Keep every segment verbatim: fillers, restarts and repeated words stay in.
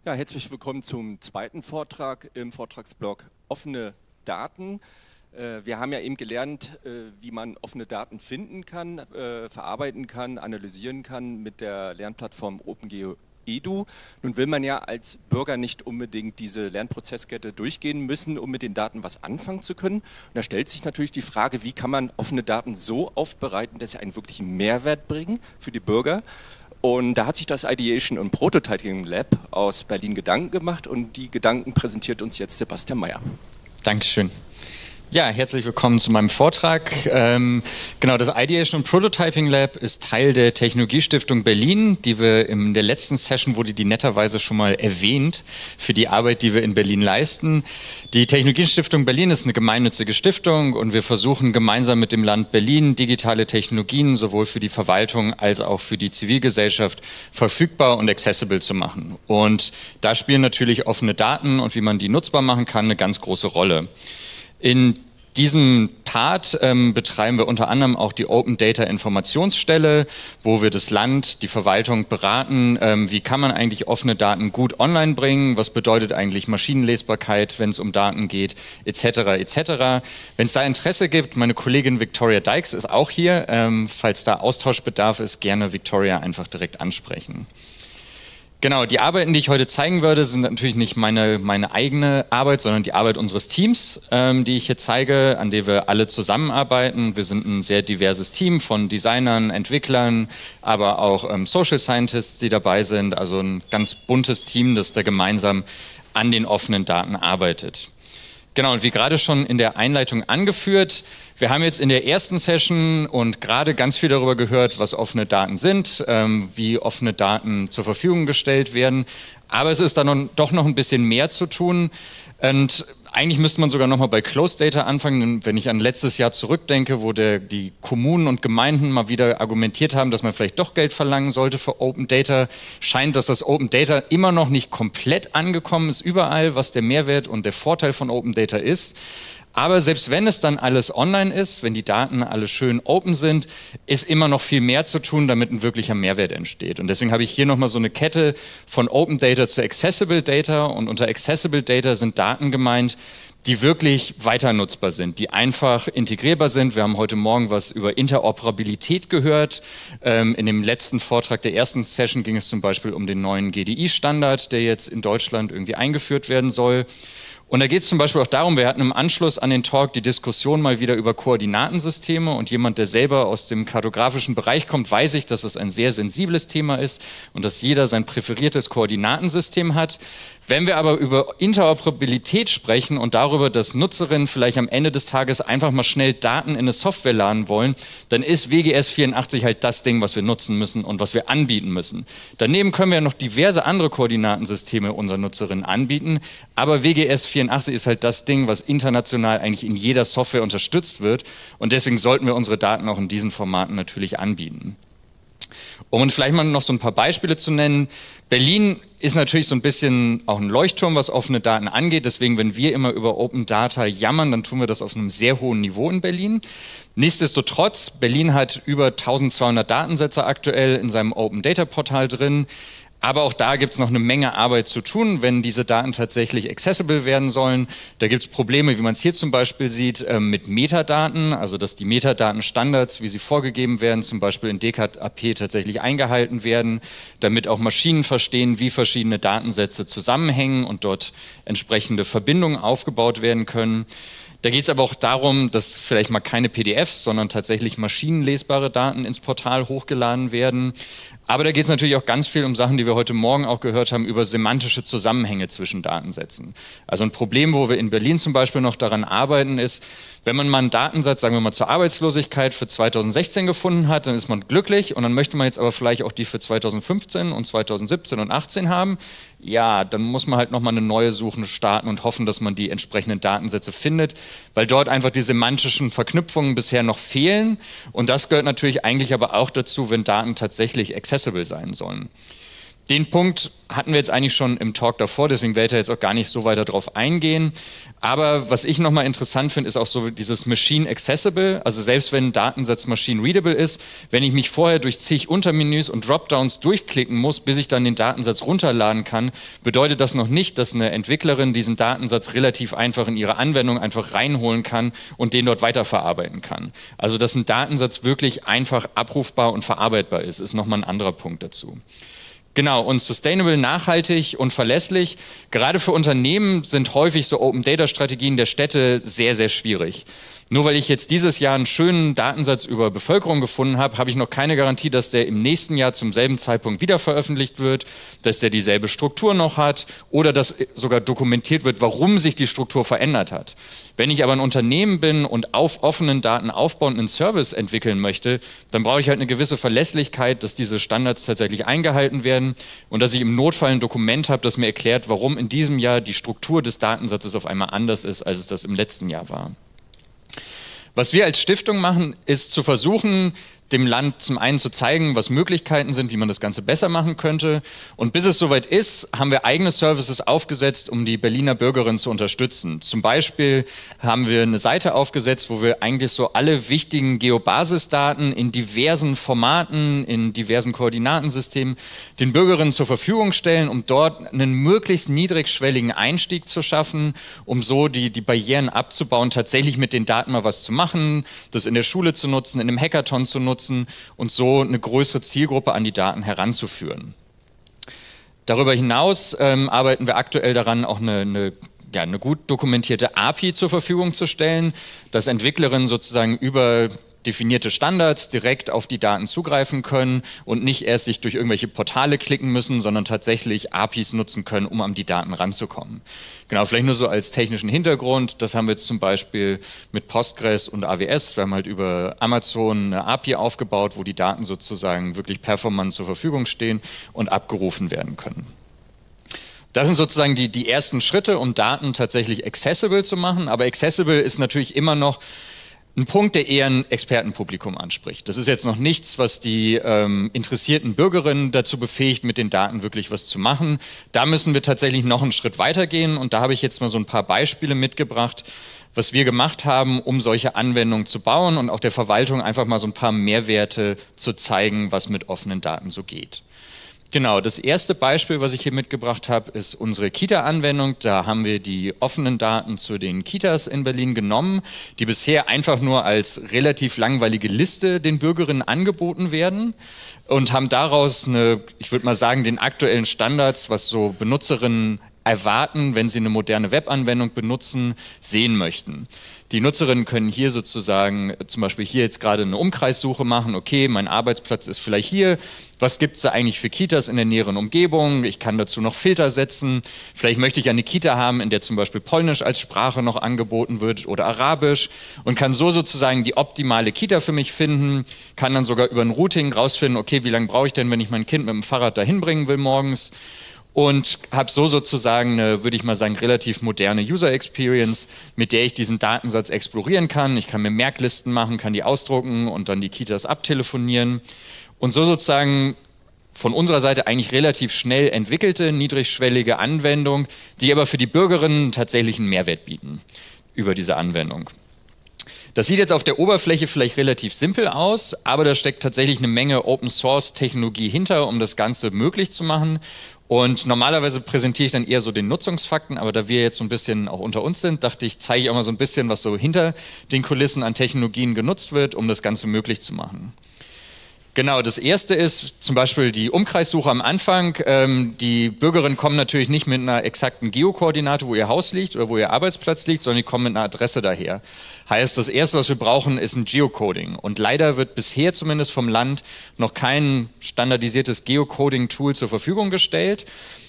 Ja, herzlich willkommen zum zweiten Vortrag im Vortragsblock Offene Daten. Wir haben ja eben gelernt, wie man offene Daten finden kann, verarbeiten kann, analysieren kann mit der Lernplattform OpenGeoEDU. Nun will man ja als Bürger nicht unbedingt diese Lernprozesskette durchgehen müssen, um mit den Daten was anfangen zu können. Und da stellt sich natürlich die Frage, wie kann man offene Daten so aufbereiten, dass sie einen wirklichen Mehrwert bringen für die Bürger. Und da hat sich das Ideation und Prototyping Lab aus Berlin Gedanken gemacht und die Gedanken präsentiert uns jetzt Sebastian Meyer. Dankeschön. Ja, herzlich willkommen zu meinem Vortrag. Ähm, genau, das Ideation und Prototyping Lab ist Teil der Technologiestiftung Berlin, die wir in der letzten Session wurde die netterweise schon mal erwähnt für die Arbeit, die wir in Berlin leisten. Die Technologiestiftung Berlin ist eine gemeinnützige Stiftung und wir versuchen gemeinsam mit dem Land Berlin digitale Technologien sowohl für die Verwaltung als auch für die Zivilgesellschaft verfügbar und accessible zu machen. Und da spielen natürlich offene Daten und wie man die nutzbar machen kann eine ganz große Rolle. In diesem Part ähm, betreiben wir unter anderem auch die Open Data Informationsstelle, wo wir das Land, die Verwaltung beraten, ähm, wie kann man eigentlich offene Daten gut online bringen, was bedeutet eigentlich Maschinenlesbarkeit, wenn es um Daten geht, et cetera et cetera. Wenn es da Interesse gibt, meine Kollegin Victoria Dykes ist auch hier, ähm, falls da Austauschbedarf ist, gerne Victoria einfach direkt ansprechen. Genau, die Arbeiten, die ich heute zeigen würde, sind natürlich nicht meine, meine eigene Arbeit, sondern die Arbeit unseres Teams, ähm, die ich hier zeige, an der wir alle zusammenarbeiten. Wir sind ein sehr diverses Team von Designern, Entwicklern, aber auch ähm, Social Scientists, die dabei sind. Also ein ganz buntes Team, das da gemeinsam an den offenen Daten arbeitet. Genau, und wie gerade schon in der Einleitung angeführt, wir haben jetzt in der ersten Session und gerade ganz viel darüber gehört, was offene Daten sind, ähm, wie offene Daten zur Verfügung gestellt werden. Aber es ist da noch, doch noch ein bisschen mehr zu tun. Und eigentlich müsste man sogar noch mal bei Closed Data anfangen, wenn ich an letztes Jahr zurückdenke, wo der, die Kommunen und Gemeinden mal wieder argumentiert haben, dass man vielleicht doch Geld verlangen sollte für Open Data, scheint, dass das Open Data immer noch nicht komplett angekommen ist überall, was der Mehrwert und der Vorteil von Open Data ist. Aber selbst wenn es dann alles online ist, wenn die Daten alle schön open sind, ist immer noch viel mehr zu tun, damit ein wirklicher Mehrwert entsteht. Und deswegen habe ich hier nochmal so eine Kette von Open Data zu Accessible Data. Und unter Accessible Data sind Daten gemeint, die wirklich weiter nutzbar sind, die einfach integrierbar sind. Wir haben heute Morgen was über Interoperabilität gehört. Ähm, in dem letzten Vortrag der ersten Session ging es zum Beispiel um den neuen G D I-Standard, der jetzt in Deutschland irgendwie eingeführt werden soll. Und da geht es zum Beispiel auch darum, wir hatten im Anschluss an den Talk die Diskussion mal wieder über Koordinatensysteme und jemand, der selber aus dem kartografischen Bereich kommt, weiß ich, dass es ein sehr sensibles Thema ist und dass jeder sein präferiertes Koordinatensystem hat. Wenn wir aber über Interoperabilität sprechen und darüber, dass Nutzerinnen vielleicht am Ende des Tages einfach mal schnell Daten in eine Software laden wollen, dann ist W G S vierundachtzig halt das Ding, was wir nutzen müssen und was wir anbieten müssen. Daneben können wir noch diverse andere Koordinatensysteme unseren Nutzerinnen anbieten, aber W G S vierundachtzig ist halt das Ding, was international eigentlich in jeder Software unterstützt wird und deswegen sollten wir unsere Daten auch in diesen Formaten natürlich anbieten. Um vielleicht mal noch so ein paar Beispiele zu nennen, Berlin ist natürlich so ein bisschen auch ein Leuchtturm, was offene Daten angeht. Deswegen, wenn wir immer über Open Data jammern, dann tun wir das auf einem sehr hohen Niveau in Berlin. Nichtsdestotrotz, Berlin hat über eintausendzweihundert Datensätze aktuell in seinem Open Data Portal drin. Aber auch da gibt es noch eine Menge Arbeit zu tun, wenn diese Daten tatsächlich accessible werden sollen. Da gibt es Probleme, wie man es hier zum Beispiel sieht, mit Metadaten, also dass die Metadatenstandards, wie sie vorgegeben werden, zum Beispiel in D K A P tatsächlich eingehalten werden, damit auch Maschinen verstehen, wie verschiedene Datensätze zusammenhängen und dort entsprechende Verbindungen aufgebaut werden können. Da geht es aber auch darum, dass vielleicht mal keine P D Fs, sondern tatsächlich maschinenlesbare Daten ins Portal hochgeladen werden. Aber da geht es natürlich auch ganz viel um Sachen, die wir heute Morgen auch gehört haben, über semantische Zusammenhänge zwischen Datensätzen. Also ein Problem, wo wir in Berlin zum Beispiel noch daran arbeiten, ist, wenn man mal einen Datensatz, sagen wir mal zur Arbeitslosigkeit für zweitausendsechzehn gefunden hat, dann ist man glücklich und dann möchte man jetzt aber vielleicht auch die für zweitausendfünfzehn und zweitausendsiebzehn und achtzehn haben. Ja, dann muss man halt nochmal eine neue Suche starten und hoffen, dass man die entsprechenden Datensätze findet, weil dort einfach die semantischen Verknüpfungen bisher noch fehlen und das gehört natürlich eigentlich aber auch dazu, wenn Daten tatsächlich accessible sein sollen. Den Punkt hatten wir jetzt eigentlich schon im Talk davor, deswegen werde ich jetzt auch gar nicht so weiter drauf eingehen. Aber was ich nochmal interessant finde, ist auch so dieses Machine Accessible, also selbst wenn ein Datensatz Machine Readable ist, wenn ich mich vorher durch zig Untermenüs und Dropdowns durchklicken muss, bis ich dann den Datensatz runterladen kann, bedeutet das noch nicht, dass eine Entwicklerin diesen Datensatz relativ einfach in ihre Anwendung einfach reinholen kann und den dort weiterverarbeiten kann. Also dass ein Datensatz wirklich einfach abrufbar und verarbeitbar ist, ist nochmal ein anderer Punkt dazu. Genau, und sustainable, nachhaltig und verlässlich. Gerade für Unternehmen sind häufig so Open-Data-Strategien der Städte sehr, sehr schwierig. Nur weil ich jetzt dieses Jahr einen schönen Datensatz über Bevölkerung gefunden habe, habe ich noch keine Garantie, dass der im nächsten Jahr zum selben Zeitpunkt wieder veröffentlicht wird, dass der dieselbe Struktur noch hat oder dass sogar dokumentiert wird, warum sich die Struktur verändert hat. Wenn ich aber ein Unternehmen bin und auf offenen Daten aufbauend einen Service entwickeln möchte, dann brauche ich halt eine gewisse Verlässlichkeit, dass diese Standards tatsächlich eingehalten werden und dass ich im Notfall ein Dokument habe, das mir erklärt, warum in diesem Jahr die Struktur des Datensatzes auf einmal anders ist, als es das im letzten Jahr war. Was wir als Stiftung machen, ist zu versuchen, dem Land zum einen zu zeigen, was Möglichkeiten sind, wie man das Ganze besser machen könnte. Und bis es soweit ist, haben wir eigene Services aufgesetzt, um die Berliner Bürgerinnen zu unterstützen. Zum Beispiel haben wir eine Seite aufgesetzt, wo wir eigentlich so alle wichtigen Geobasisdaten in diversen Formaten, in diversen Koordinatensystemen den Bürgerinnen zur Verfügung stellen, um dort einen möglichst niedrigschwelligen Einstieg zu schaffen, um so die, die Barrieren abzubauen, tatsächlich mit den Daten mal was zu machen, das in der Schule zu nutzen, in einem Hackathon zu nutzen, und so eine größere Zielgruppe an die Daten heranzuführen. Darüber hinaus ähm, arbeiten wir aktuell daran, auch eine, eine, ja, eine gut dokumentierte A P I zur Verfügung zu stellen, dass Entwicklerinnen sozusagen über definierte Standards direkt auf die Daten zugreifen können und nicht erst sich durch irgendwelche Portale klicken müssen, sondern tatsächlich A P Is nutzen können, um an die Daten ranzukommen. Genau, vielleicht nur so als technischen Hintergrund, das haben wir jetzt zum Beispiel mit Postgres und A W S, wir haben halt über Amazon eine A P I aufgebaut, wo die Daten sozusagen wirklich performant zur Verfügung stehen und abgerufen werden können. Das sind sozusagen die, die ersten Schritte, um Daten tatsächlich accessible zu machen, aber accessible ist natürlich immer noch ein Punkt, der eher ein Expertenpublikum anspricht. Das ist jetzt noch nichts, was die ähm, interessierten Bürgerinnen dazu befähigt, mit den Daten wirklich was zu machen. Da müssen wir tatsächlich noch einen Schritt weitergehen und da habe ich jetzt mal so ein paar Beispiele mitgebracht, was wir gemacht haben, um solche Anwendungen zu bauen und auch der Verwaltung einfach mal so ein paar Mehrwerte zu zeigen, was mit offenen Daten so geht. Genau, das erste Beispiel, was ich hier mitgebracht habe, ist unsere Kita-Anwendung. Da haben wir die offenen Daten zu den Kitas in Berlin genommen, die bisher einfach nur als relativ langweilige Liste den Bürgerinnen angeboten werden und haben daraus eine, ich würde mal sagen, den aktuellen Standards, was so Benutzerinnen erwarten, wenn sie eine moderne Webanwendung benutzen, sehen möchten. Die Nutzerinnen können hier sozusagen zum Beispiel hier jetzt gerade eine Umkreissuche machen. Okay, mein Arbeitsplatz ist vielleicht hier. Was gibt es da eigentlich für Kitas in der näheren Umgebung? Ich kann dazu noch Filter setzen. Vielleicht möchte ich eine Kita haben, in der zum Beispiel Polnisch als Sprache noch angeboten wird oder Arabisch und kann so sozusagen die optimale Kita für mich finden. Kann dann sogar über ein Routing rausfinden, okay, wie lange brauche ich denn, wenn ich mein Kind mit dem Fahrrad dahin bringen will morgens? Und habe so sozusagen eine, würde ich mal sagen, relativ moderne User Experience, mit der ich diesen Datensatz explorieren kann. Ich kann mir Merklisten machen, kann die ausdrucken und dann die Kitas abtelefonieren. Und so sozusagen von unserer Seite eigentlich relativ schnell entwickelte, niedrigschwellige Anwendung, die aber für die Bürgerinnen tatsächlich einen Mehrwert bieten über diese Anwendung. Das sieht jetzt auf der Oberfläche vielleicht relativ simpel aus, aber da steckt tatsächlich eine Menge Open-Source-Technologie hinter, um das Ganze möglich zu machen. Und normalerweise präsentiere ich dann eher so den Nutzungsfakten, aber da wir jetzt so ein bisschen auch unter uns sind, dachte ich, zeige ich auch mal so ein bisschen, was so hinter den Kulissen an Technologien genutzt wird, um das Ganze möglich zu machen. Genau, das erste ist zum Beispiel die Umkreissuche am Anfang. Ähm, die Bürgerinnen kommen natürlich nicht mit einer exakten Geokoordinate, wo ihr Haus liegt oder wo ihr Arbeitsplatz liegt, sondern die kommen mit einer Adresse daher. Heißt, das erste, was wir brauchen, ist ein Geocoding. Und leider wird bisher zumindest vom Land noch kein standardisiertes Geocoding-Tool zur Verfügung gestellt.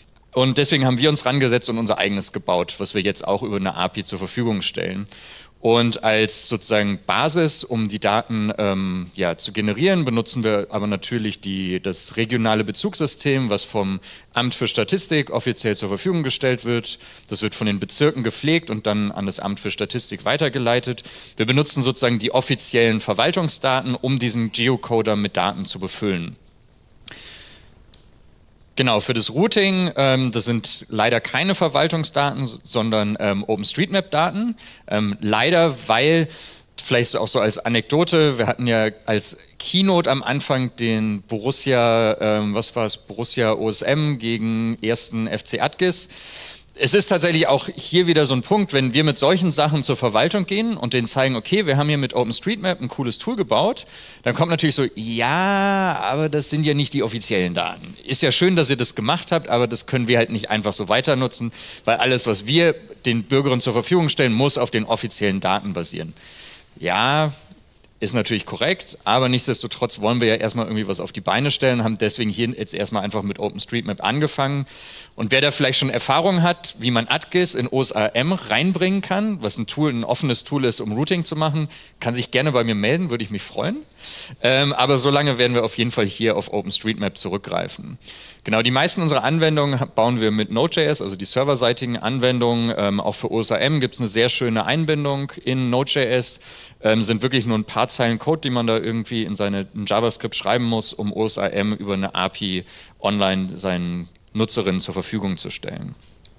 Und deswegen haben wir uns rangesetzt und unser eigenes gebaut, was wir jetzt auch über eine A P I zur Verfügung stellen. Und als sozusagen Basis, um die Daten ähm, ja, zu generieren, benutzen wir aber natürlich die, das regionale Bezugssystem, was vom Amt für Statistik offiziell zur Verfügung gestellt wird. Das wird von den Bezirken gepflegt und dann an das Amt für Statistik weitergeleitet. Wir benutzen sozusagen die offiziellen Verwaltungsdaten, um diesen Geocoder mit Daten zu befüllen. Genau, für das Routing, ähm, das sind leider keine Verwaltungsdaten, sondern ähm, OpenStreetMap-Daten. Ähm, leider, weil, vielleicht auch so als Anekdote, wir hatten ja als Keynote am Anfang den Borussia, ähm, was war es, Borussia O S M gegen ersten F C Atgis. Es ist tatsächlich auch hier wieder so ein Punkt, wenn wir mit solchen Sachen zur Verwaltung gehen und denen zeigen, okay, wir haben hier mit OpenStreetMap ein cooles Tool gebaut, dann kommt natürlich so, ja, aber das sind ja nicht die offiziellen Daten. Ist ja schön, dass ihr das gemacht habt, aber das können wir halt nicht einfach so weiter nutzen, weil alles, was wir den Bürgerinnen zur Verfügung stellen, muss auf den offiziellen Daten basieren. Ja, ist natürlich korrekt, aber nichtsdestotrotz wollen wir ja erstmal irgendwie was auf die Beine stellen, haben deswegen hier jetzt erstmal einfach mit OpenStreetMap angefangen. Und wer da vielleicht schon Erfahrung hat, wie man Atgis in O S A M reinbringen kann, was ein Tool, ein offenes Tool ist, um Routing zu machen, kann sich gerne bei mir melden, würde ich mich freuen. Ähm, aber solange werden wir auf jeden Fall hier auf OpenStreetMap zurückgreifen. Genau, die meisten unserer Anwendungen bauen wir mit Node.js, also die serverseitigen Anwendungen. Ähm, auch für O S A M gibt es eine sehr schöne Einbindung in Node.js. Ähm, sind wirklich nur ein paar Zeilen Code, die man da irgendwie in seine in JavaScript schreiben muss, um O S A M über eine A P I online seinen Nutzerinnen zur Verfügung zu stellen.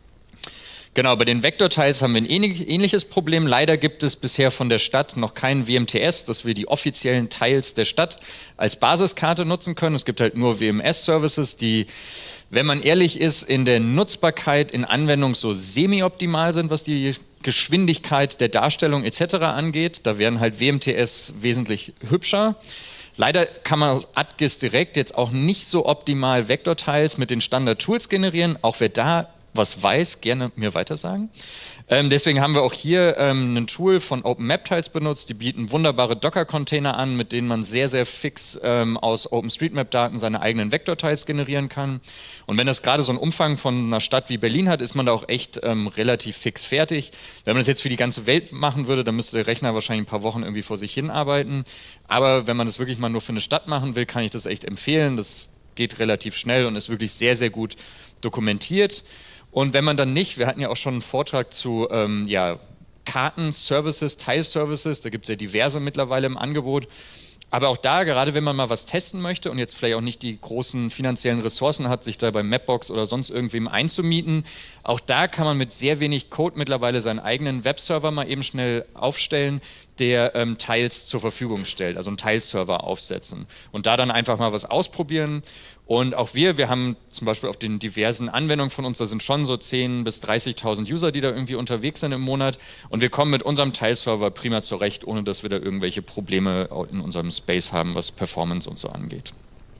Genau, bei den Vektortiles haben wir ein ähnliches Problem. Leider gibt es bisher von der Stadt noch kein W M T S, dass wir die offiziellen Tiles der Stadt als Basiskarte nutzen können. Es gibt halt nur W M S-Services, die, wenn man ehrlich ist, in der Nutzbarkeit in Anwendung so semi-optimal sind, was die Geschwindigkeit der Darstellung et cetera angeht. Da wären halt W M T S wesentlich hübscher. Leider kann man aus Atgis direkt jetzt auch nicht so optimal Vektortiles mit den Standard-Tools generieren. Auch wer da was weiß, gerne mir weitersagen. Ähm, deswegen haben wir auch hier ähm, ein Tool von OpenMapTiles benutzt. Die bieten wunderbare Docker-Container an, mit denen man sehr, sehr fix ähm, aus OpenStreetMap-Daten seine eigenen Vektortiles generieren kann. Und wenn das gerade so einen Umfang von einer Stadt wie Berlin hat, ist man da auch echt ähm, relativ fix fertig. Wenn man das jetzt für die ganze Welt machen würde, dann müsste der Rechner wahrscheinlich ein paar Wochen irgendwie vor sich hin arbeiten. Aber wenn man das wirklich mal nur für eine Stadt machen will, kann ich das echt empfehlen. Das geht relativ schnell und ist wirklich sehr, sehr gut dokumentiert. Und wenn man dann nicht, wir hatten ja auch schon einen Vortrag zu ähm, ja, Karten-Services, Tile-Services, da gibt es ja diverse mittlerweile im Angebot. Aber auch da, gerade wenn man mal was testen möchte und jetzt vielleicht auch nicht die großen finanziellen Ressourcen hat, sich da bei Mapbox oder sonst irgendwem einzumieten, auch da kann man mit sehr wenig Code mittlerweile seinen eigenen Webserver mal eben schnell aufstellen, der ähm, Tiles zur Verfügung stellt, also einen Tileserver aufsetzen und da dann einfach mal was ausprobieren. Und auch wir, wir haben zum Beispiel auf den diversen Anwendungen von uns, da sind schon so zehntausend bis dreißigtausend User, die da irgendwie unterwegs sind im Monat und wir kommen mit unserem Tileserver prima zurecht, ohne dass wir da irgendwelche Probleme in unserem Space haben, was Performance und so angeht.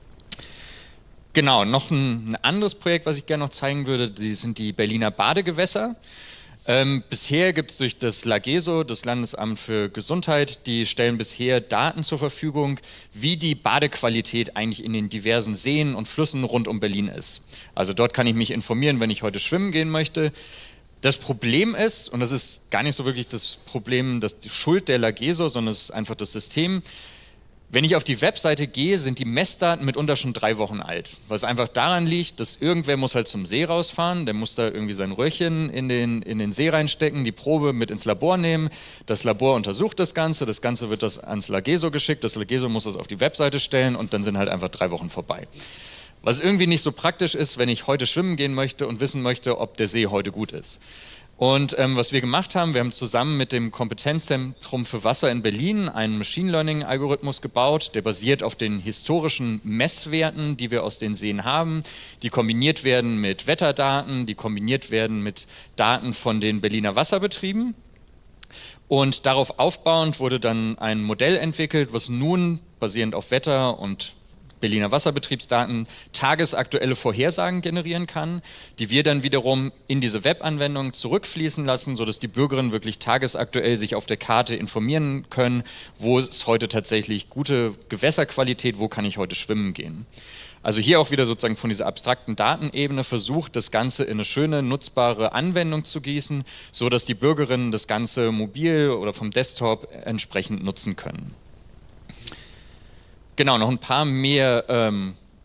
Genau, noch ein, ein anderes Projekt, was ich gerne noch zeigen würde, die sind die Berliner Badegewässer. Ähm, bisher gibt es durch das LAGESO, das Landesamt für Gesundheit, die stellen bisher Daten zur Verfügung, wie die Badequalität eigentlich in den diversen Seen und Flüssen rund um Berlin ist. Also dort kann ich mich informieren, wenn ich heute schwimmen gehen möchte. Das Problem ist, und das ist gar nicht so wirklich das Problem, das die Schuld der LAGESO, sondern es ist einfach das System. Wenn ich auf die Webseite gehe, sind die Messdaten mitunter schon drei Wochen alt, was einfach daran liegt, dass irgendwer muss halt zum See rausfahren, der muss da irgendwie sein Röhrchen in den, in den See reinstecken, die Probe mit ins Labor nehmen, das Labor untersucht das Ganze, das Ganze wird das ans LAGESO geschickt, das LAGESO muss das auf die Webseite stellen und dann sind halt einfach drei Wochen vorbei. Was irgendwie nicht so praktisch ist, wenn ich heute schwimmen gehen möchte und wissen möchte, ob der See heute gut ist. Und ähm, was wir gemacht haben, wir haben zusammen mit dem Kompetenzzentrum für Wasser in Berlin einen Machine Learning Algorithmus gebaut, der basiert auf den historischen Messwerten, die wir aus den Seen haben, die kombiniert werden mit Wetterdaten, die kombiniert werden mit Daten von den Berliner Wasserbetrieben. Und darauf aufbauend wurde dann ein Modell entwickelt, was nun basierend auf Wetter und Berliner Wasserbetriebsdaten tagesaktuelle Vorhersagen generieren kann, die wir dann wiederum in diese Webanwendung zurückfließen lassen, sodass die Bürgerinnen wirklich tagesaktuell sich auf der Karte informieren können, wo ist heute tatsächlich gute Gewässerqualität, wo kann ich heute schwimmen gehen. Also hier auch wieder sozusagen von dieser abstrakten Datenebene versucht, das Ganze in eine schöne, nutzbare Anwendung zu gießen, sodass die Bürgerinnen das Ganze mobil oder vom Desktop entsprechend nutzen können. Genau, noch ein paar mehr ähm,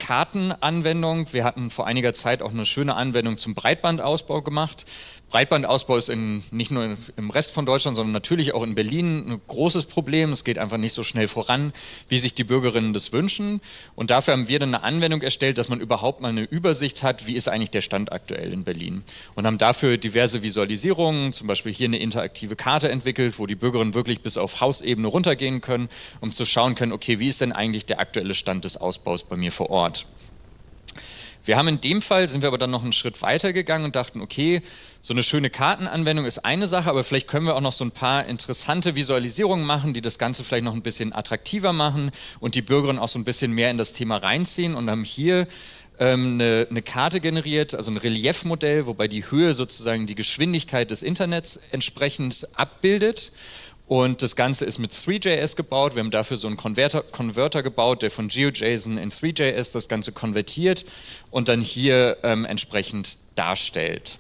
Kartenanwendung. Wir hatten vor einiger Zeit auch eine schöne Anwendung zum Breitbandausbau gemacht. Breitbandausbau ist in, nicht nur im Rest von Deutschland, sondern natürlich auch in Berlin ein großes Problem. Es geht einfach nicht so schnell voran, wie sich die Bürgerinnen das wünschen. Und dafür haben wir dann eine Anwendung erstellt, dass man überhaupt mal eine Übersicht hat, wie ist eigentlich der Stand aktuell in Berlin. Und haben dafür diverse Visualisierungen, zum Beispiel hier eine interaktive Karte entwickelt, wo die Bürgerinnen wirklich bis auf Hausebene runtergehen können, um zu schauen können, okay, wie ist denn eigentlich der aktuelle Stand des Ausbaus bei mir vor Ort. Wir haben in dem Fall, sind wir aber dann noch einen Schritt weiter gegangen und dachten, okay, so eine schöne Kartenanwendung ist eine Sache, aber vielleicht können wir auch noch so ein paar interessante Visualisierungen machen, die das Ganze vielleicht noch ein bisschen attraktiver machen und die Bürgerinnen auch so ein bisschen mehr in das Thema reinziehen und haben hier ähm, eine, eine Karte generiert, also ein Reliefmodell, wobei die Höhe sozusagen die Geschwindigkeit des Internets entsprechend abbildet. Und das Ganze ist mit three J S gebaut. Wir haben dafür so einen Converter, Converter gebaut, der von GeoJSON in three J S das Ganze konvertiert und dann hier ähm, entsprechend darstellt.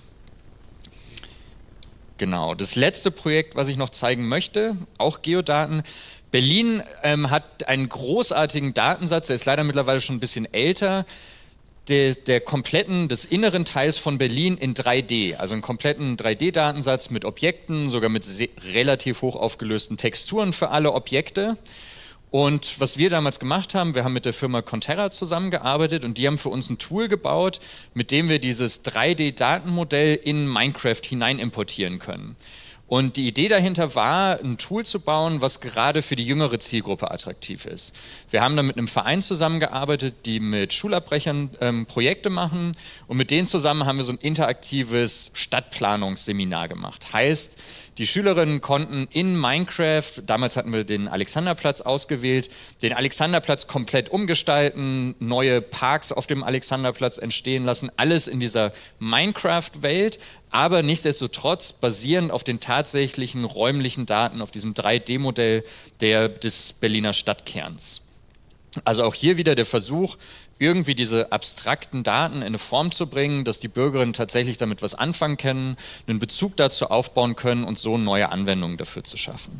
Genau, das letzte Projekt, was ich noch zeigen möchte, auch Geodaten. Berlin ähm, hat einen großartigen Datensatz, der ist leider mittlerweile schon ein bisschen älter. Der, der kompletten, des inneren Teils von Berlin in drei D, also einen kompletten drei D-Datensatz mit Objekten, sogar mit relativ hoch aufgelösten Texturen für alle Objekte. Und was wir damals gemacht haben, wir haben mit der Firma Conterra zusammengearbeitet und die haben für uns ein Tool gebaut, mit dem wir dieses drei D-Datenmodell in Minecraft hinein importieren können. Und die Idee dahinter war, ein Tool zu bauen, was gerade für die jüngere Zielgruppe attraktiv ist. Wir haben dann mit einem Verein zusammengearbeitet, die mit Schulabbrechern ähm, Projekte machen und mit denen zusammen haben wir so ein interaktives Stadtplanungsseminar gemacht. Heißt, die Schülerinnen konnten in Minecraft, damals hatten wir den Alexanderplatz ausgewählt, den Alexanderplatz komplett umgestalten, neue Parks auf dem Alexanderplatz entstehen lassen, alles in dieser Minecraft-Welt, aber nichtsdestotrotz basierend auf den tatsächlichen räumlichen Daten, auf diesem drei D-Modell der, des Berliner Stadtkerns. Also auch hier wieder der Versuch, irgendwie diese abstrakten Daten in eine Form zu bringen, dass die Bürgerinnen tatsächlich damit was anfangen können, einen Bezug dazu aufbauen können und so neue Anwendungen dafür zu schaffen.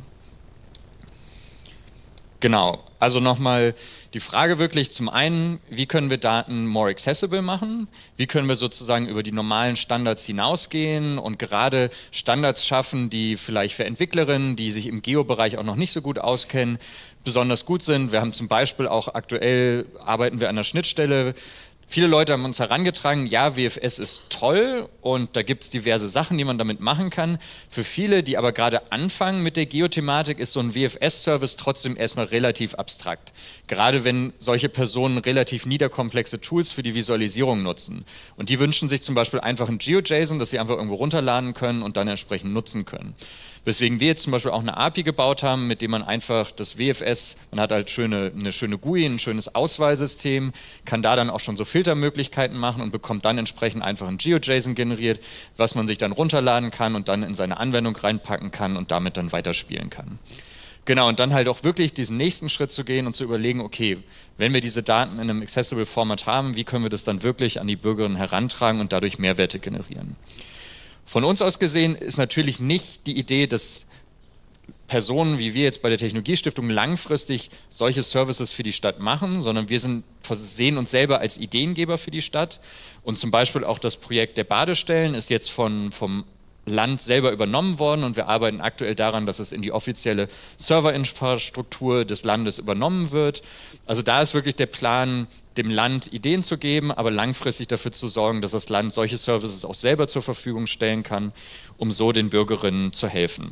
Genau, also nochmal die Frage wirklich zum einen, wie können wir Daten more accessible machen? Wie können wir sozusagen über die normalen Standards hinausgehen und gerade Standards schaffen, die vielleicht für Entwicklerinnen, die sich im Geo-Bereich auch noch nicht so gut auskennen, besonders gut sind. Wir haben zum Beispiel auch aktuell, arbeiten wir an der Schnittstelle. Viele Leute haben uns herangetragen, ja, W F S ist toll und da gibt es diverse Sachen, die man damit machen kann. Für viele, die aber gerade anfangen mit der Geothematik, ist so ein W F S-Service trotzdem erstmal relativ abstrakt. Gerade wenn solche Personen relativ niederkomplexe Tools für die Visualisierung nutzen. Und die wünschen sich zum Beispiel einfach ein GeoJSON, das sie einfach irgendwo runterladen können und dann entsprechend nutzen können. Weswegen wir jetzt zum Beispiel auch eine A P I gebaut haben, mit dem man einfach das W F S, man hat halt schöne, eine schöne G U I, ein schönes Auswahlsystem, kann da dann auch schon so Filtermöglichkeiten machen und bekommt dann entsprechend einfach ein GeoJSON generiert, was man sich dann runterladen kann und dann in seine Anwendung reinpacken kann und damit dann weiterspielen kann. Genau, und dann halt auch wirklich diesen nächsten Schritt zu gehen und zu überlegen, okay, wenn wir diese Daten in einem accessible Format haben, wie können wir das dann wirklich an die Bürgerinnen herantragen und dadurch Mehrwerte generieren? Von uns aus gesehen ist natürlich nicht die Idee, dass Personen wie wir jetzt bei der Technologiestiftung langfristig solche Services für die Stadt machen, sondern wir sind, sehen uns selber als Ideengeber für die Stadt und zum Beispiel auch das Projekt der Badestellen ist jetzt von, vom Land selber übernommen worden und wir arbeiten aktuell daran, dass es in die offizielle Serverinfrastruktur des Landes übernommen wird. Also da ist wirklich der Plan, dem Land Ideen zu geben, aber langfristig dafür zu sorgen, dass das Land solche Services auch selber zur Verfügung stellen kann, um so den Bürgerinnen zu helfen.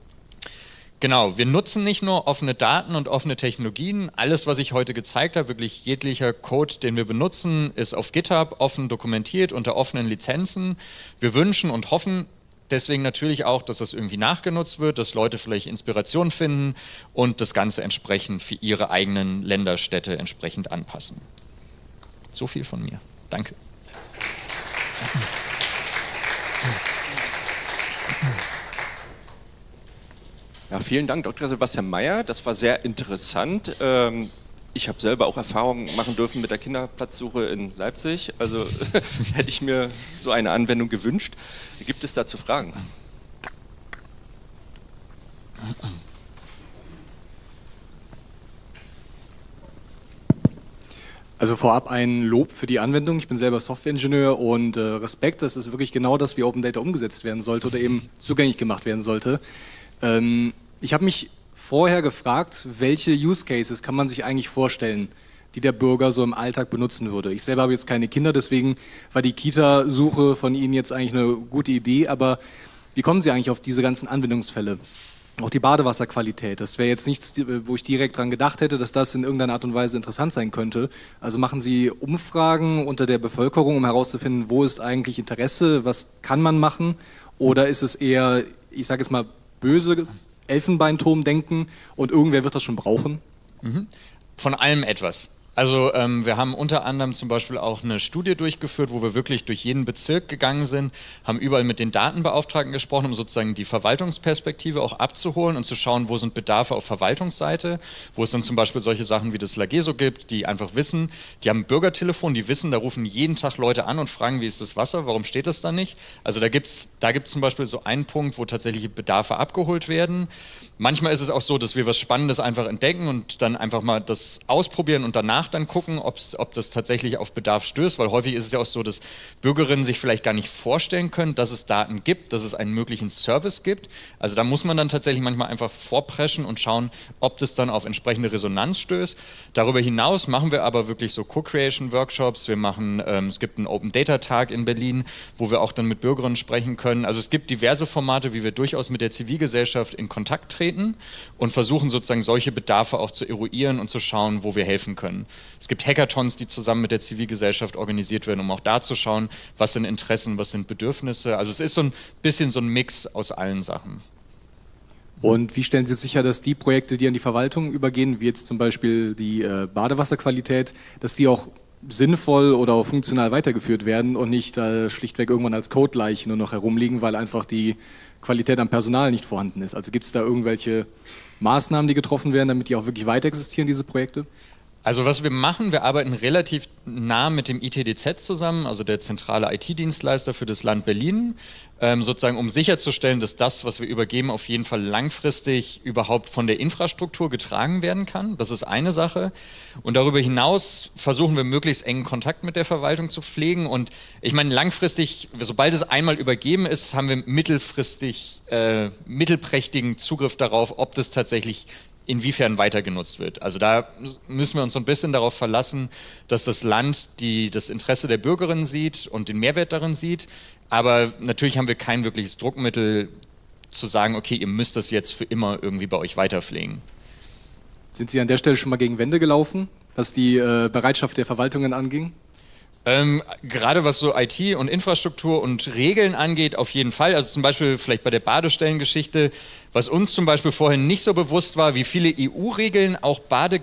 Genau, wir nutzen nicht nur offene Daten und offene Technologien. Alles, was ich heute gezeigt habe, wirklich jeglicher Code, den wir benutzen, ist auf GitHub offen dokumentiert unter offenen Lizenzen. Wir wünschen und hoffen deswegen natürlich auch, dass das irgendwie nachgenutzt wird, dass Leute vielleicht Inspiration finden und das Ganze entsprechend für ihre eigenen Länder, Städte entsprechend anpassen. So viel von mir. Danke. Ja, vielen Dank, Doktor Sebastian Meyer. Das war sehr interessant. Ähm, ich habe selber auch Erfahrungen machen dürfen mit der Kinderplatzsuche in Leipzig. Also hätte ich mir so eine Anwendung gewünscht. Gibt es dazu Fragen? Also vorab ein Lob für die Anwendung. Ich bin selber Softwareingenieur und äh, Respekt, das ist wirklich genau das, wie Open Data umgesetzt werden sollte oder eben zugänglich gemacht werden sollte. Ähm, ich habe mich vorher gefragt, welche Use Cases kann man sich eigentlich vorstellen, die der Bürger so im Alltag benutzen würde. Ich selber habe jetzt keine Kinder, deswegen war die Kita-Suche von Ihnen jetzt eigentlich eine gute Idee, aber wie kommen Sie eigentlich auf diese ganzen Anwendungsfälle? Auch die Badewasserqualität, das wäre jetzt nichts, wo ich direkt dran gedacht hätte, dass das in irgendeiner Art und Weise interessant sein könnte. Also machen Sie Umfragen unter der Bevölkerung, um herauszufinden, wo ist eigentlich Interesse, was kann man machen? Oder ist es eher, ich sage jetzt mal, böse Elfenbeinturm-Denken und irgendwer wird das schon brauchen? Mhm. Von allem etwas. Also ähm, wir haben unter anderem zum Beispiel auch eine Studie durchgeführt, wo wir wirklich durch jeden Bezirk gegangen sind, haben überall mit den Datenbeauftragten gesprochen, um sozusagen die Verwaltungsperspektive auch abzuholen und zu schauen, wo sind Bedarfe auf Verwaltungsseite, wo es dann zum Beispiel solche Sachen wie das Lageso gibt, die einfach wissen, die haben ein Bürgertelefon, die wissen, da rufen jeden Tag Leute an und fragen, wie ist das Wasser, warum steht das da nicht? Also da gibt es da gibt's zum Beispiel so einen Punkt, wo tatsächliche Bedarfe abgeholt werden. Manchmal ist es auch so, dass wir was Spannendes einfach entdecken und dann einfach mal das ausprobieren und danach dann gucken, ob's, ob das tatsächlich auf Bedarf stößt, weil häufig ist es ja auch so, dass Bürgerinnen sich vielleicht gar nicht vorstellen können, dass es Daten gibt, dass es einen möglichen Service gibt. Also da muss man dann tatsächlich manchmal einfach vorpreschen und schauen, ob das dann auf entsprechende Resonanz stößt. Darüber hinaus machen wir aber wirklich so Co-Creation-Workshops. Wir machen, ähm, es gibt einen Open-Data-Tag in Berlin, wo wir auch dann mit Bürgerinnen sprechen können. Also es gibt diverse Formate, wie wir durchaus mit der Zivilgesellschaft in Kontakt treten und versuchen sozusagen solche Bedarfe auch zu eruieren und zu schauen, wo wir helfen können. Es gibt Hackathons, die zusammen mit der Zivilgesellschaft organisiert werden, um auch da zu schauen, was sind Interessen, was sind Bedürfnisse. Also es ist so ein bisschen so ein Mix aus allen Sachen. Und wie stellen Sie sicher, dass die Projekte, die an die Verwaltung übergehen, wie jetzt zum Beispiel die äh, Badewasserqualität, dass die auch sinnvoll oder auch funktional weitergeführt werden und nicht äh, schlichtweg irgendwann als Codeleichen nur noch herumliegen, weil einfach die Qualität am Personal nicht vorhanden ist? Also gibt es da irgendwelche Maßnahmen, die getroffen werden, damit die auch wirklich weiter existieren, diese Projekte? Also was wir machen, wir arbeiten relativ nah mit dem I T D Z zusammen, also der zentrale I T-Dienstleister für das Land Berlin, ähm, sozusagen um sicherzustellen, dass das, was wir übergeben, auf jeden Fall langfristig überhaupt von der Infrastruktur getragen werden kann. Das ist eine Sache. Und darüber hinaus versuchen wir möglichst engen Kontakt mit der Verwaltung zu pflegen. Und ich meine, langfristig, sobald es einmal übergeben ist, haben wir mittelfristig äh, mittelprächtigen Zugriff darauf, ob das tatsächlich inwiefern weiter genutzt wird. Also da müssen wir uns so ein bisschen darauf verlassen, dass das Land die, das Interesse der Bürgerinnen sieht und den Mehrwert darin sieht. Aber natürlich haben wir kein wirkliches Druckmittel zu sagen, okay, ihr müsst das jetzt für immer irgendwie bei euch weiterpflegen. Sind Sie an der Stelle schon mal gegen Wände gelaufen, was die äh, Bereitschaft der Verwaltungen anging? Ähm, gerade was so I T und Infrastruktur und Regeln angeht, auf jeden Fall. Also zum Beispiel vielleicht bei der Badestellengeschichte, was uns zum Beispiel vorhin nicht so bewusst war, wie viele E U-Regeln auch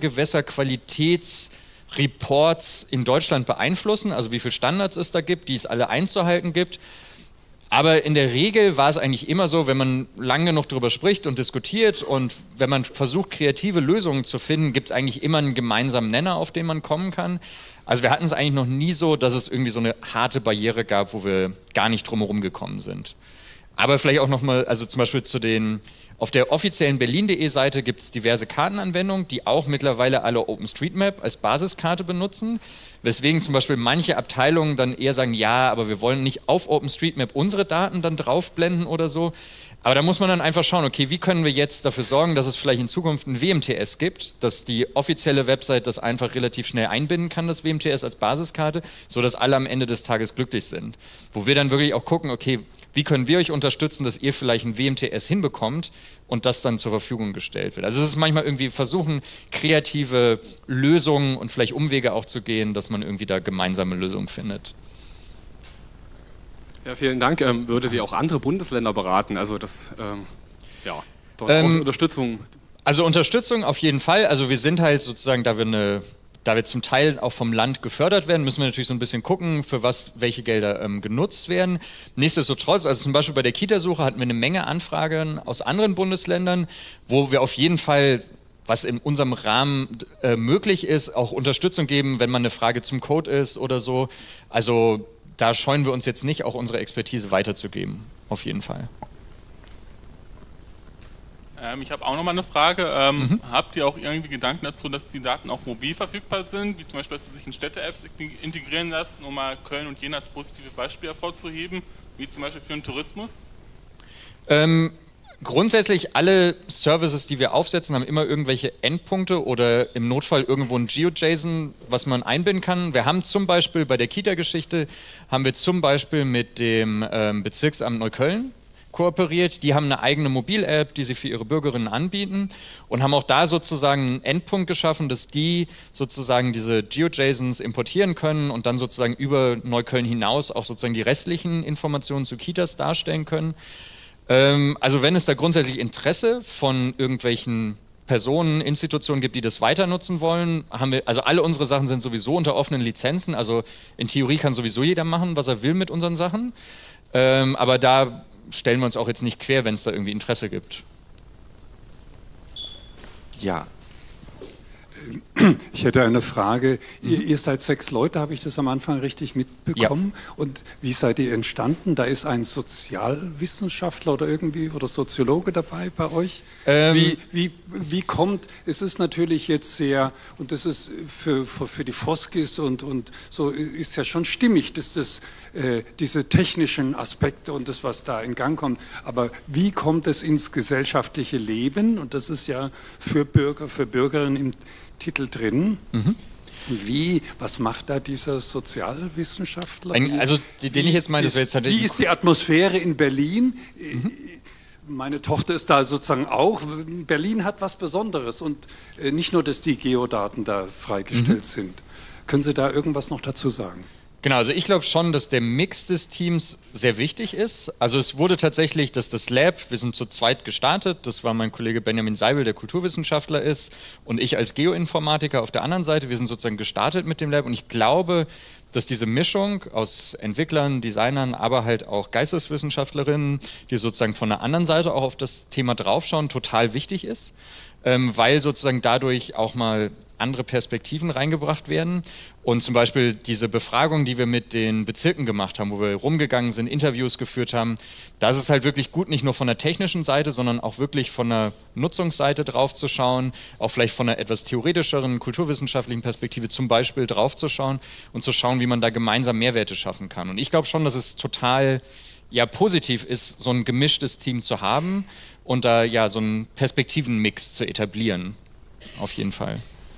Badegewässerqualitätsreports in Deutschland beeinflussen, also wie viele Standards es da gibt, die es alle einzuhalten gibt. Aber in der Regel war es eigentlich immer so, wenn man lang genug darüber spricht und diskutiert und wenn man versucht, kreative Lösungen zu finden, gibt es eigentlich immer einen gemeinsamen Nenner, auf den man kommen kann. Also wir hatten es eigentlich noch nie so, dass es irgendwie so eine harte Barriere gab, wo wir gar nicht drumherum gekommen sind. Aber vielleicht auch nochmal, also zum Beispiel zu den, auf der offiziellen berlin punkt de Seite gibt es diverse Kartenanwendungen, die auch mittlerweile alle OpenStreetMap als Basiskarte benutzen, weswegen zum Beispiel manche Abteilungen dann eher sagen, ja, aber wir wollen nicht auf OpenStreetMap unsere Daten dann draufblenden oder so. Aber da muss man dann einfach schauen, okay, wie können wir jetzt dafür sorgen, dass es vielleicht in Zukunft ein W M T S gibt, dass die offizielle Website das einfach relativ schnell einbinden kann, das W M T S als Basiskarte, sodass alle am Ende des Tages glücklich sind. Wo wir dann wirklich auch gucken, okay, wie können wir euch unterstützen, dass ihr vielleicht ein W M T S hinbekommt und das dann zur Verfügung gestellt wird. Also es ist manchmal irgendwie versuchen, kreative Lösungen und vielleicht Umwege auch zu gehen, dass man irgendwie da gemeinsame Lösungen findet. Ja, vielen Dank. Ähm, würdet ihr auch andere Bundesländer beraten? Also das, ähm, ja, dort ähm, auch Unterstützung. Also Unterstützung auf jeden Fall. Also wir sind halt sozusagen, da wir eine, da wir zum Teil auch vom Land gefördert werden, müssen wir natürlich so ein bisschen gucken, für was welche Gelder ähm, genutzt werden. Nichtsdestotrotz, also zum Beispiel bei der Kitasuche hatten wir eine Menge Anfragen aus anderen Bundesländern, wo wir auf jeden Fall, was in unserem Rahmen äh, möglich ist, auch Unterstützung geben, wenn man eine Frage zum Code ist oder so. Also da scheuen wir uns jetzt nicht, auch unsere Expertise weiterzugeben, auf jeden Fall. Ähm, ich habe auch noch mal eine Frage. Ähm, Mhm. Habt ihr auch irgendwie Gedanken dazu, dass die Daten auch mobil verfügbar sind, wie zum Beispiel, dass sie sich in Städte-Apps integrieren lassen, um mal Köln und Jena als positive Beispiele hervorzuheben, wie zum Beispiel für den Tourismus? Ähm, grundsätzlich alle Services, die wir aufsetzen, haben immer irgendwelche Endpunkte oder im Notfall irgendwo ein GeoJSON, was man einbinden kann. Wir haben zum Beispiel bei der Kita-Geschichte, haben wir zum Beispiel mit dem ähm, Bezirksamt Neukölln kooperiert. Die haben eine eigene Mobil-App, die sie für ihre Bürgerinnen anbieten und haben auch da sozusagen einen Endpunkt geschaffen, dass die sozusagen diese GeoJSONs importieren können und dann sozusagen über Neukölln hinaus auch sozusagen die restlichen Informationen zu Kitas darstellen können. Ähm, also wenn es da grundsätzlich Interesse von irgendwelchen Personen, Institutionen gibt, die das weiter nutzen wollen, haben wir, also alle unsere Sachen sind sowieso unter offenen Lizenzen, also in Theorie kann sowieso jeder machen, was er will mit unseren Sachen, ähm, aber da stellen wir uns auch jetzt nicht quer, wenn es da irgendwie Interesse gibt. Ja. Ich hätte eine Frage. Ihr, ihr seid sechs Leute, habe ich das am Anfang richtig mitbekommen? Ja. Und wie seid ihr entstanden? Da ist ein Sozialwissenschaftler oder irgendwie oder Soziologe dabei bei euch? Ähm wie, wie, wie kommt, es ist natürlich jetzt sehr, und das ist für, für, für die Foskis und, und so ist ja schon stimmig, dass das, äh, diese technischen Aspekte und das, was da in Gang kommt, aber wie kommt es ins gesellschaftliche Leben? Und das ist ja für Bürger, für Bürgerinnen im Titel drin. Mhm. Wie, was macht da dieser Sozialwissenschaftler? Wie, also den ich jetzt meine, das wäre jetzt Wie ist die Atmosphäre in Berlin? Mhm. Meine Tochter ist da sozusagen auch. Berlin hat was Besonderes und nicht nur, dass die Geodaten da freigestellt mhm. sind. Können Sie da irgendwas noch dazu sagen? Genau, also ich glaube schon, dass der Mix des Teams sehr wichtig ist. Also es wurde tatsächlich, dass das Lab, wir sind zu zweit gestartet, das war mein Kollege Benjamin Seibel, der Kulturwissenschaftler ist, und ich als Geoinformatiker auf der anderen Seite, wir sind sozusagen gestartet mit dem Lab und ich glaube, dass diese Mischung aus Entwicklern, Designern, aber halt auch Geisteswissenschaftlerinnen, die sozusagen von der anderen Seite auch auf das Thema draufschauen, total wichtig ist, ähm, weil sozusagen dadurch auch mal andere Perspektiven reingebracht werden. Und zum Beispiel diese Befragung, die wir mit den Bezirken gemacht haben, wo wir rumgegangen sind, Interviews geführt haben, da ist es halt wirklich gut, nicht nur von der technischen Seite, sondern auch wirklich von der Nutzungsseite drauf zu schauen, auch vielleicht von einer etwas theoretischeren, kulturwissenschaftlichen Perspektive zum Beispiel drauf zu schauen und zu schauen, wie man da gemeinsam Mehrwerte schaffen kann. Und ich glaube schon, dass es total ja, positiv ist, so ein gemischtes Team zu haben und da ja so einen Perspektivenmix zu etablieren. Auf jeden Fall.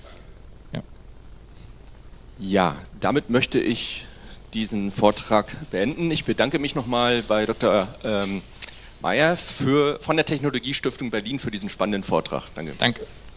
Ja, damit möchte ich diesen Vortrag beenden. Ich bedanke mich nochmal bei Doktor Ähm, Meyer für, von der Technologiestiftung Berlin für diesen spannenden Vortrag. Danke. Danke.